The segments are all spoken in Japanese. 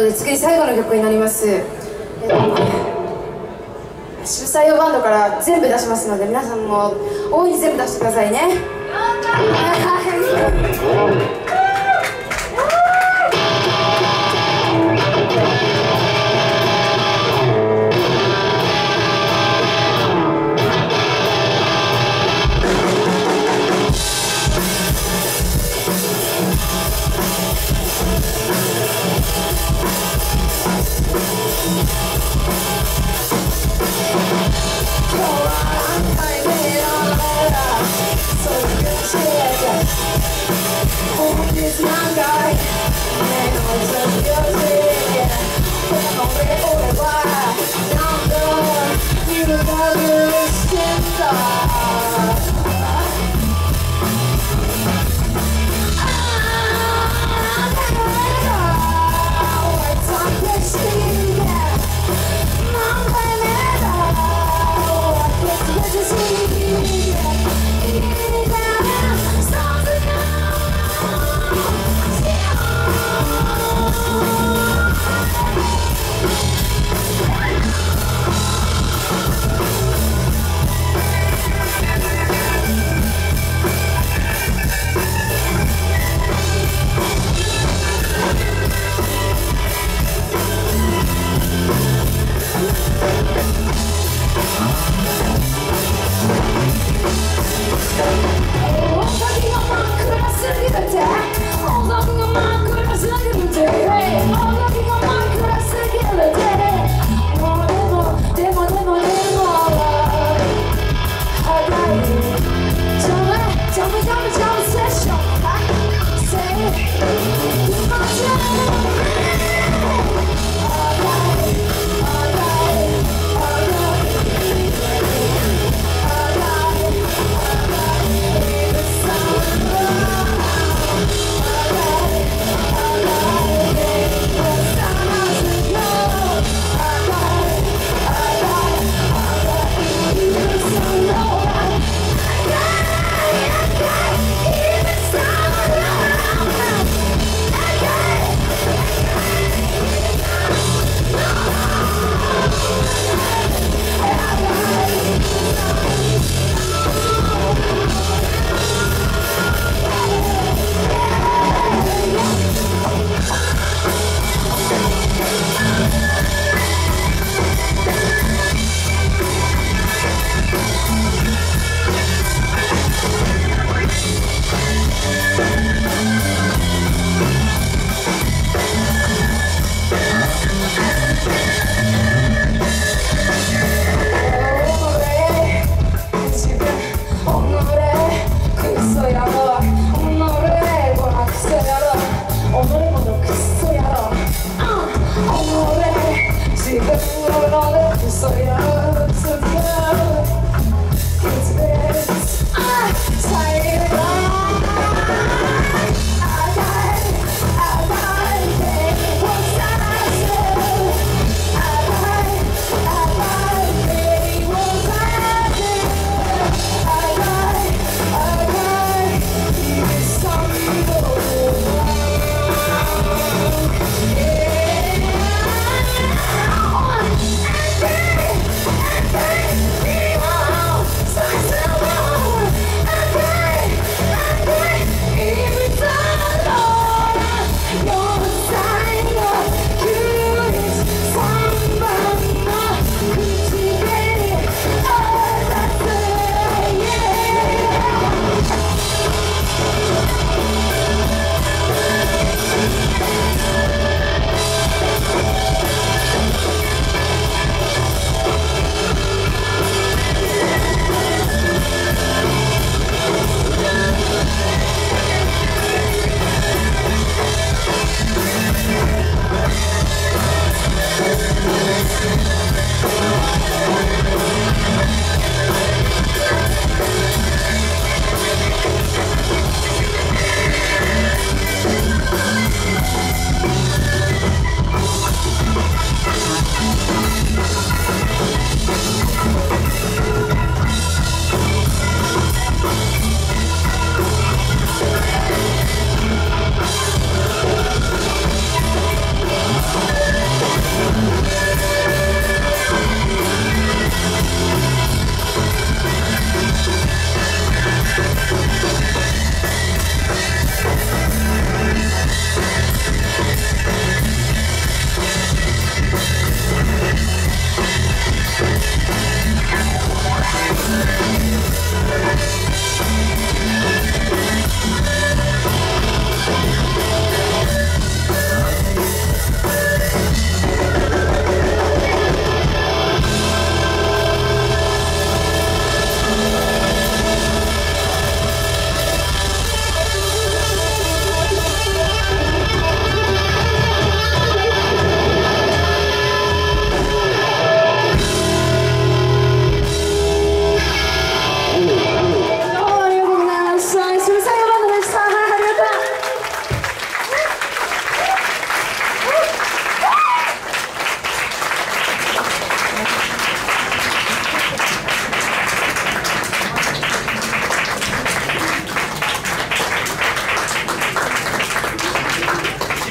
で次最後の曲になります。主催用バンドから全部出しますので、皆さんも大いに全部出してくださいね。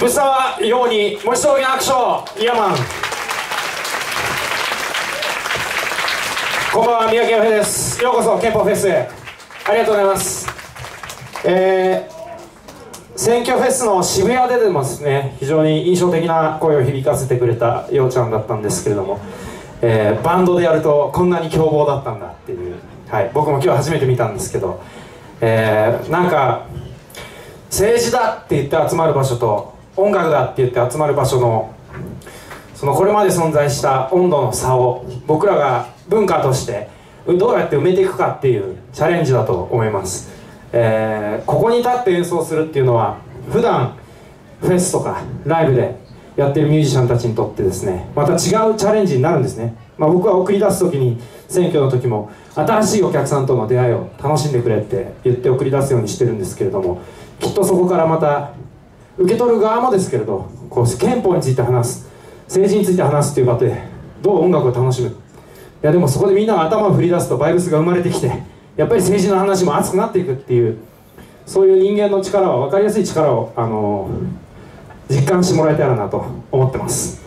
藤沢陽にもう一度大きな拍手を。イヤマン。こんばんは、三宅洋平です。ようこそ憲法フェスへ。ありがとうございます。選挙フェスの渋谷でもですね、非常に印象的な声を響かせてくれたようちゃんだったんですけれども、バンドでやるとこんなに凶暴だったんだっていう、はい、僕も今日初めて見たんですけど、なんか政治だって言って集まる場所と音楽だって言って集まる場所のそのこれまで存在した温度の差を僕らが文化としてどうやって埋めていくかっていうチャレンジだと思います。ここに立って演奏するっていうのは普段フェスとかライブでやってるミュージシャンたちにとってですね、また違うチャレンジになるんですね。僕は送り出す時に選挙の時も新しいお客さんとの出会いを楽しんでくれって言って送り出すようにしてるんですけれども、きっとそこからまた受け取る側もですけれど、こう憲法について話す、政治について話すっていう場でどう音楽を楽しむ、いやでもそこでみんなが頭を振り出すとバイブスが生まれてきて、やっぱり政治の話も熱くなっていくっていう、そういう人間の力を、分かりやすい力を実感してもらえたらなと思ってます。